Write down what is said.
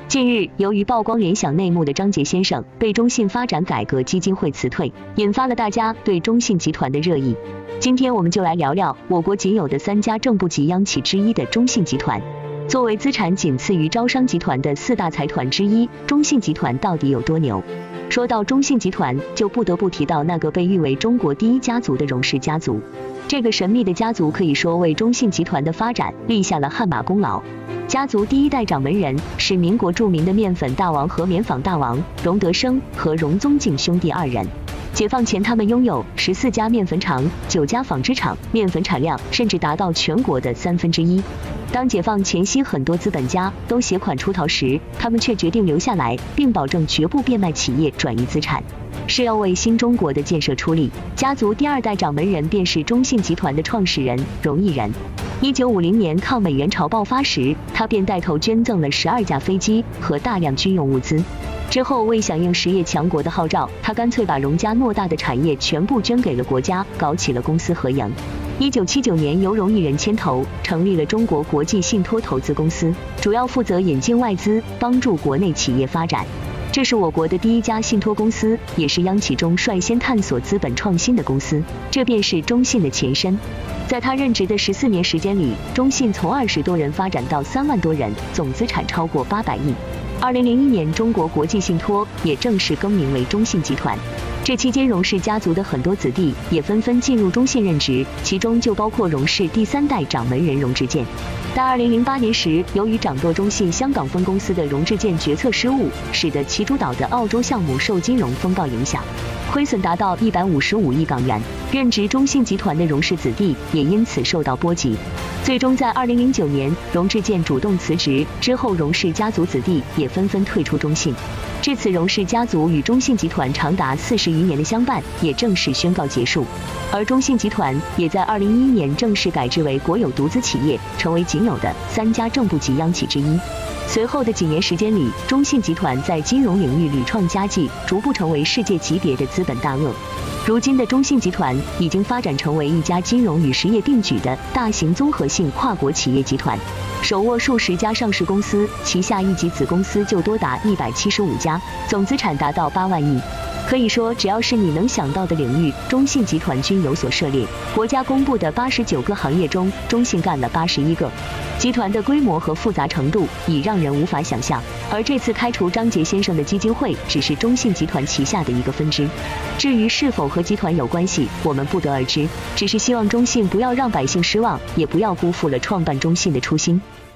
近日，由于曝光联想内幕的张杰先生被中信发展改革基金会辞退，引发了大家对中信集团的热议。今天我们就来聊聊我国仅有的3家正部级央企之一的中信集团。作为资产仅次于招商集团的4大财团之一，中信集团到底有多牛？说到中信集团，就不得不提到那个被誉为中国第一家族的荣氏家族。这个神秘的家族可以说为中信集团的发展立下了汗马功劳。家族第1代掌门人是民国著名的面粉大王和棉纺大王荣德生和荣宗敬兄弟2人。解放前，他们拥有14家面粉厂、9家纺织厂，面粉产量甚至达到全国的1/3。当解放前夕很多资本家都携款出逃时，他们却决定留下来，并保证绝不变卖企业转移资产，是要为新中国的建设出力。家族第2代掌门人便是中信集团的创始人荣毅仁。1950年抗美援朝爆发时，他便带头捐赠了12架飞机和大量军用物资。之后为响应实业强国的号召，他干脆把荣家偌大的产业全部捐给了国家，搞起了公私合营。1979年，由荣毅仁牵头成立了中国国际信托投资公司，主要负责引进外资，帮助国内企业发展。这是我国的第1家信托公司，也是央企中率先探索资本创新的公司，这便是中信的前身。在他任职的14年时间里，中信从20多人发展到3万多人，总资产超过800亿。2001年，中国国际信托也正式更名为中信集团。这期间，荣氏家族的很多子弟也纷纷进入中信任职，其中就包括荣氏第3代掌门人荣志健。但2008年时，由于掌舵中信香港分公司的荣志健决策失误，使得其主导的澳洲项目受金融风暴影响，亏损达到155亿港元。任职中信集团的荣氏子弟也因此受到波及。最终在2009年，荣志健主动辞职，之后荣氏家族子弟也纷纷退出中信。至此，荣氏家族与中信集团长达40余年的相伴也正式宣告结束。而中信集团也在2011年正式改制为国有独资企业，成为仅有的3家正部级央企之一。随后的几年时间里，中信集团在金融领域屡创佳绩，逐步成为世界级别的资本大鳄。如今的中信集团已经发展成为一家金融与实业并举的大型综合性跨国企业集团，手握数10家上市公司，旗下一级子公司就多达175家，总资产达到8万亿。可以说，只要是你能想到的领域，中信集团均有所涉猎。国家公布的89个行业中，中信干了81个。集团的规模和复杂程度已让人无法想象。而这次开除张杰先生的基金会，只是中信集团旗下的一个分支。至于是否和集团有关系，我们不得而知。只是希望中信不要让百姓失望，也不要辜负了创办中信的初心。